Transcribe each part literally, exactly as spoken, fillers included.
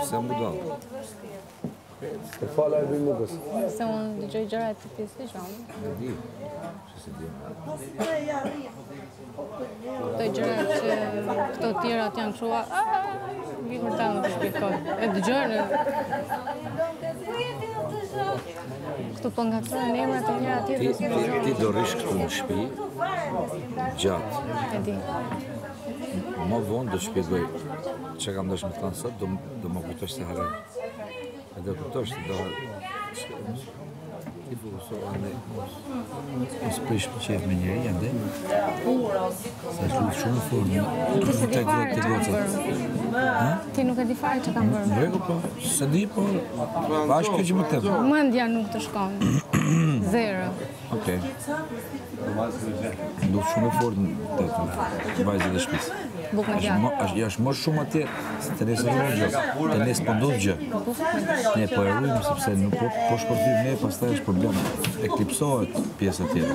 se jam budall. Të fala e bimukës. Se unë dëgjoj gjëra të pjesë të gjonë. E di, që se di. Këto gjëra që këto tjerat janë këshua, vikur ta nuk shpikoj. E dëgjojnë. Këtu po ngacojnë emrat e njëra tjetër. Ti do rish këtu në shtëpi, gjatë. E di. Më vonë do shpjegoj që kam dash me thënë sot, do më kujtosh se herë. E do kujtosh se do... Ti po so ande... Mos prish për qef me njeri, ande? Sa është shumë formë. Ti se di fare që kam bërë. Ti nuk e di fare që kam bërë. Në rregull, po, se di, po... Bashkë kjo që më them. Mendja nuk të shkon. Zero. Okej. Ndodh shumë e fortë të vajzët e shtëpisë. Buk me gjatë. Ja është më shumë atje, se të nesë në gjë. Të nesë po ndodh gjë. Ne po e rrujmë, sepse nuk po, po shpërfim ne, pastaj është problem. Eklipsohet pjesë tjetër.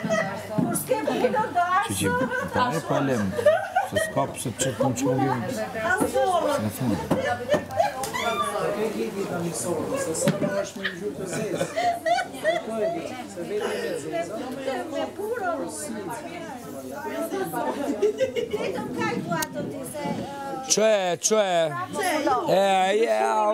Që që pa e pa lem, se s'ka pëse të qëtë punë që më vjen. Se në fundë. Cioè, cioè, eh, yeah,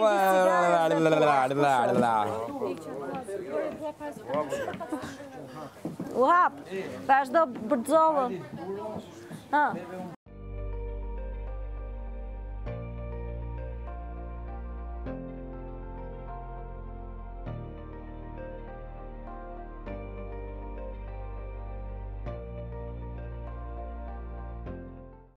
U hap, vazhdo bërxollën.